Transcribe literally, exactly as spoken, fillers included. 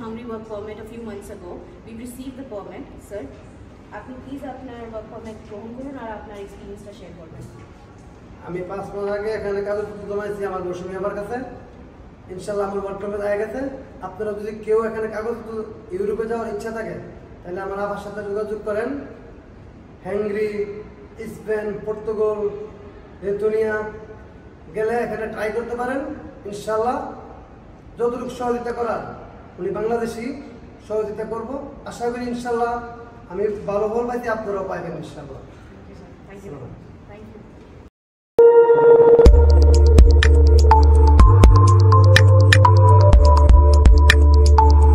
Hungary work permit a few months ago. We received the permit, sir. আপনি please আপনার work permit গ্রহণ করুন আর আপনার এক্সপিরিয়েন্সটা শেয়ার করবেন। আমি পাঁচ মাস আগে এখানে কাগজপত্র জমাইছি আমার মৌসুমী আমার কাছে, ইনশাল্লাহ আমার ওয়ার্ক পারমিট হয়ে গেছে। আপনারা যদি কেউ এখানে কাগজপত্র ইউরোপে যাওয়ার ইচ্ছা থাকে তাহলে আমার আবার সাথে যোগাযোগ করেন। হাঙ্গেরি, স্পেন, পর্তুগাল, লিথুয়ানিয়া গেলে এখানে ট্রাই করতে পারেন। ইনশাল্লাহ যতটুকু সহযোগিতা করার উনি বাংলাদেশি সহযোগিতা করব, আশা করি ইনশাল্লাহ আমি ভালো ফল পাইছি, আপনারাও পাইবেন ইনশাল্লাহ। Thank you.